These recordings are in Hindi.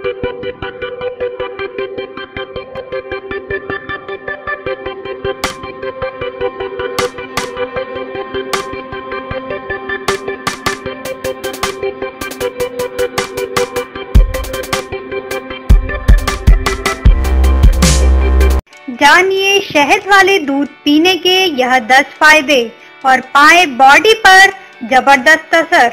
जानिए शहद वाले दूध पीने के यह 10 फायदे और पाए बॉडी पर जबरदस्त असर।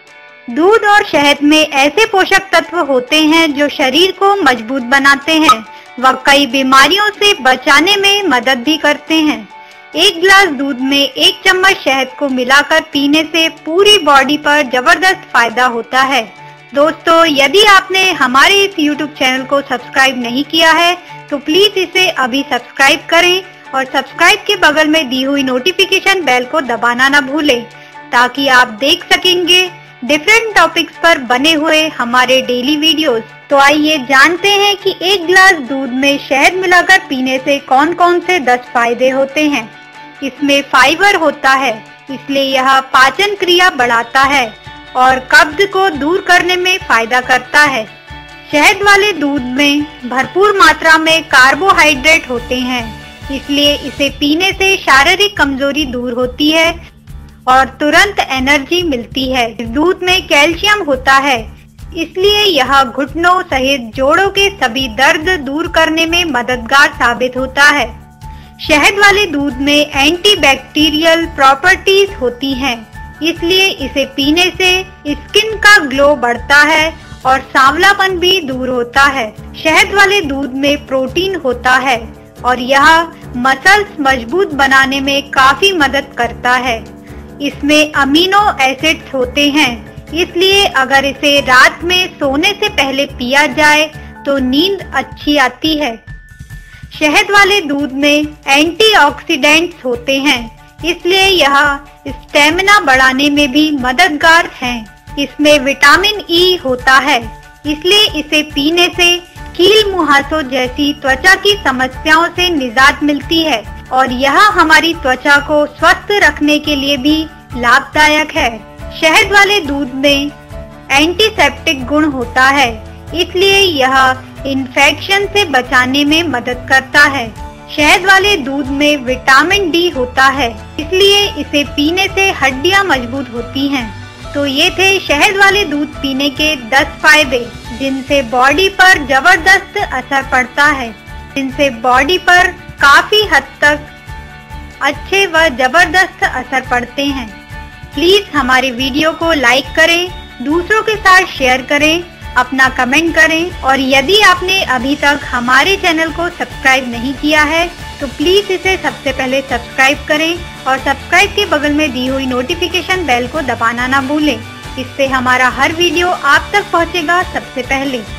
दूध और शहद में ऐसे पोषक तत्व होते हैं जो शरीर को मजबूत बनाते हैं व कई बीमारियों से बचाने में मदद भी करते हैं। एक गिलास दूध में 1 चम्मच शहद को मिलाकर पीने से पूरी बॉडी पर जबरदस्त फायदा होता है। दोस्तों, यदि आपने हमारे इस YouTube चैनल को सब्सक्राइब नहीं किया है तो प्लीज इसे अभी सब्सक्राइब करें और सब्सक्राइब के बगल में दी हुई नोटिफिकेशन बेल को दबाना न भूलें ताकि आप देख सकेंगे डिफरेंट टॉपिक्स पर बने हुए हमारे डेली वीडियोस। तो आइए जानते हैं कि 1 गिलास दूध में शहद मिलाकर पीने से कौन कौन से 10 फायदे होते हैं। इसमें फाइबर होता है, इसलिए यह पाचन क्रिया बढ़ाता है और कब्ज को दूर करने में फायदा करता है। शहद वाले दूध में भरपूर मात्रा में कार्बोहाइड्रेट होते हैं, इसलिए इसे पीने से शारीरिक कमजोरी दूर होती है और तुरंत एनर्जी मिलती है। दूध में कैल्शियम होता है, इसलिए यह घुटनों सहित जोड़ों के सभी दर्द दूर करने में मददगार साबित होता है। शहद वाले दूध में एंटीबैक्टीरियल प्रॉपर्टीज होती हैं, इसलिए इसे पीने से स्किन का ग्लो बढ़ता है और सांवलापन भी दूर होता है। शहद वाले दूध में प्रोटीन होता है और यह मसल्स मजबूत बनाने में काफी मदद करता है। इसमें अमीनो एसिड्स होते हैं, इसलिए अगर इसे रात में सोने से पहले पिया जाए तो नींद अच्छी आती है। शहद वाले दूध में एंटीऑक्सीडेंट्स होते हैं, इसलिए यह स्टेमिना बढ़ाने में भी मददगार है। इसमें विटामिन ई होता है, इसलिए इसे पीने से कील मुहासों जैसी त्वचा की समस्याओं से निजात मिलती है और यह हमारी त्वचा को स्वस्थ रखने के लिए भी लाभदायक है। शहद वाले दूध में एंटीसेप्टिक गुण होता है, इसलिए यह इन्फेक्शन से बचाने में मदद करता है। शहद वाले दूध में विटामिन डी होता है, इसलिए इसे पीने से हड्डियां मजबूत होती हैं। तो ये थे शहद वाले दूध पीने के 10 फायदे, जिनसे बॉडी पर जबरदस्त असर पड़ता है, जिनसे बॉडी पर काफी हद तक अच्छे व जबरदस्त असर पड़ते हैं। प्लीज हमारे वीडियो को लाइक करें, दूसरों के साथ शेयर करें, अपना कमेंट करें और यदि आपने अभी तक हमारे चैनल को सब्सक्राइब नहीं किया है तो प्लीज इसे सबसे पहले सब्सक्राइब करें और सब्सक्राइब के बगल में दी हुई नोटिफिकेशन बेल को दबाना ना भूलें। इससे हमारा हर वीडियो आप तक पहुंचेगा सबसे पहले।